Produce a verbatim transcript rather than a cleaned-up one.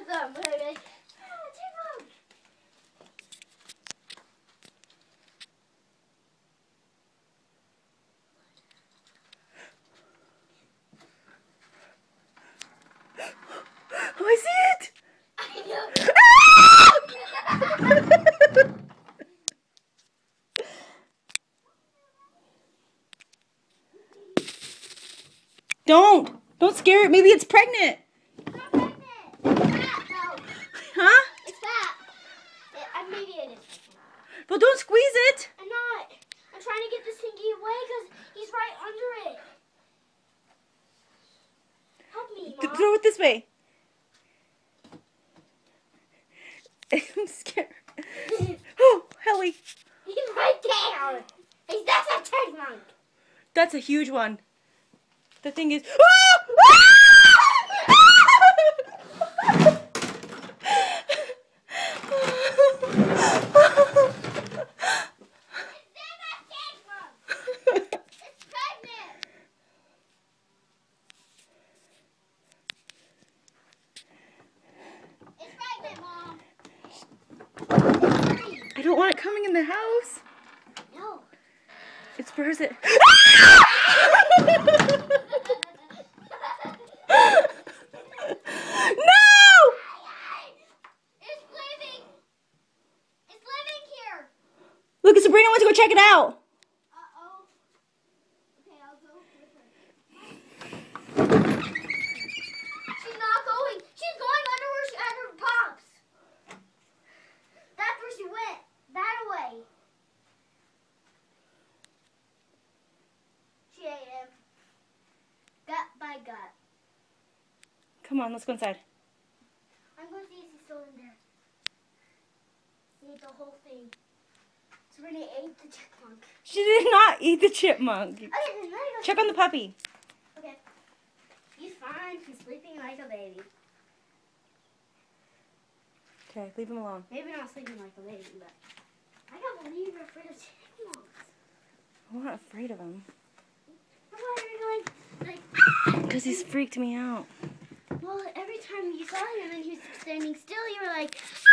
them. But I'm like, ah, chipmunk. Oh, I see it! I know. Don't! Don't scare it. Maybe it's pregnant. It's not pregnant. It's fat, though. Huh? It's fat. It, uh, maybe it is pregnant. Well, don't squeeze it. I'm not. I'm trying to get this thingy away because he's right under it. Help me, Th- Mom. Throw it this way. I'm scared. Oh, Helly. He's right there. He's, that's a chipmunk. That's a huge one. The thing is... I don't want it coming in the house. No. It's for it. No! It's living. It's living here. Look, Sabrina wants to go check it out. Uh-oh. Okay, I'll go with her. She's not going. She's going under where she had her pops. That's where she went. That way. She ate him. Gut by gut. Come on, let's go inside. I'm going to see if he's still in there. He ate the whole thing. Sabrina ate the chipmunk. She did not eat the chipmunk. Okay, then let me go. Check on the puppy. Okay. He's fine. He's sleeping like a baby. Okay, leave him alone. Maybe not sleeping like a baby, but I can't believe you're afraid of chipmunks. I'm not afraid of him. Why are you going like? Because he's freaked me out. Well, every time you saw him and he was standing still, you were like.